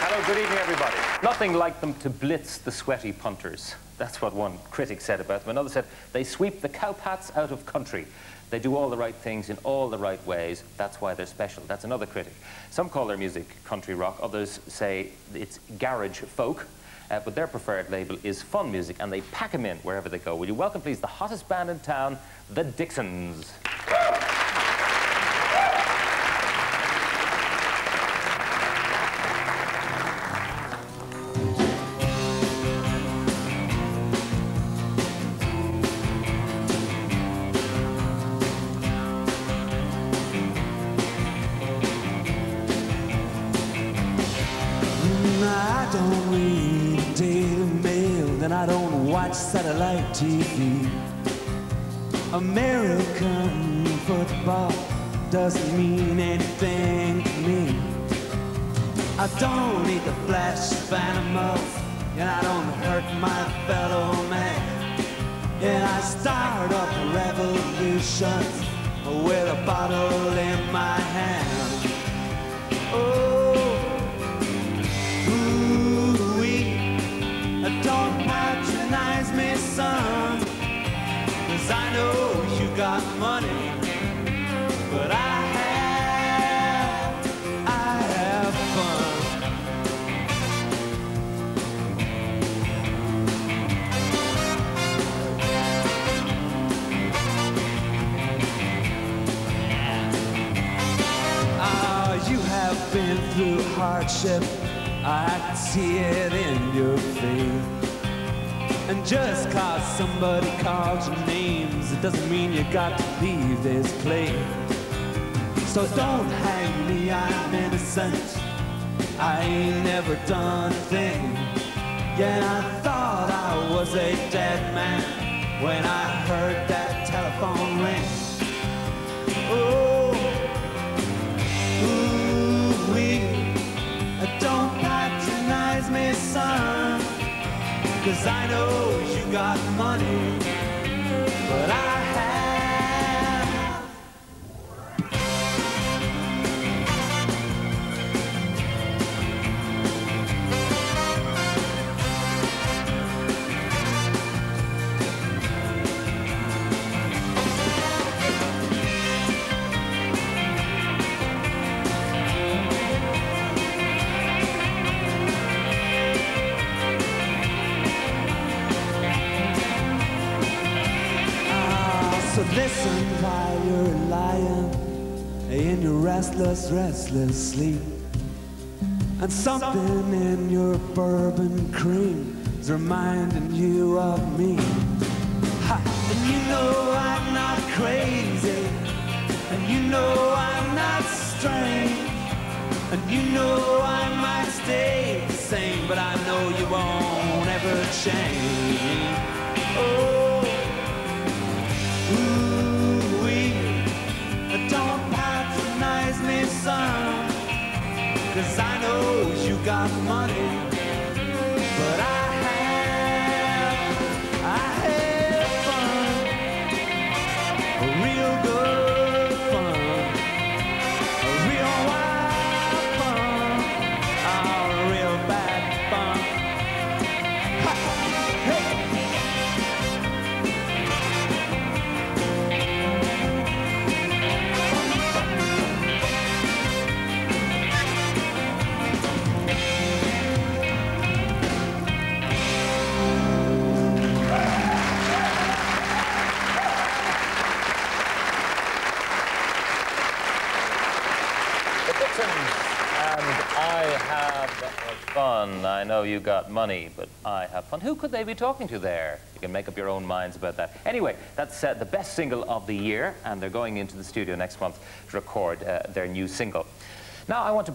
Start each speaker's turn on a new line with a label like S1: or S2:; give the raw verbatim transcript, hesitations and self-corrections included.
S1: Hello, good evening, everybody. Nothing like them to blitz the sweaty punters. That's what one critic said about them. Another said, they sweep the cowpats out of country. They do all the right things in all the right ways. That's why they're special. That's another critic. Some call their music country rock. Others say it's garage folk. Uh, but their preferred label is fun music, and they pack them in wherever they go. Will you welcome, please, the hottest band in town, the Dixons.
S2: I don't read Daily Mail, and I don't watch satellite T V. American football doesn't mean anything to me. I don't need the flash of animals, and I don't hurt my fellow man. And I start up revolutions with a bottle in my hand. Oh, don't patronize me, son, 'cause I know you got money, but I have, I have fun. Ah, you have been through hardship, I can see it in your face. And just cause somebody calls your names, it doesn't mean you got to leave this place. So don't hang me, I'm innocent, I ain't never done a thing. Yeah, I thought I was a dead man when I heard that telephone ring. Oh, ooh-wee, don't patronize me, son, 'cause I know you got money, but I have. So listen while you're lying in your restless, restless sleep, and something in your bourbon cream is reminding you of me. Ha! And you know I'm not crazy, and you know I'm not strange, and you know I might stay the same, but I know you won't ever change. Oh, ooh-wee, don't patronize me, son, 'cause I know you got money, but I have, I have fun, a real good fun, a real wild fun, a real bad fun. Ha! Hey!
S1: And I have fun. I know you got money, but I have fun. Who could they be talking to there? You can make up your own minds about that. Anyway, that's uh, the best single of the year, and they're going into the studio next month to record uh, their new single. Now I want to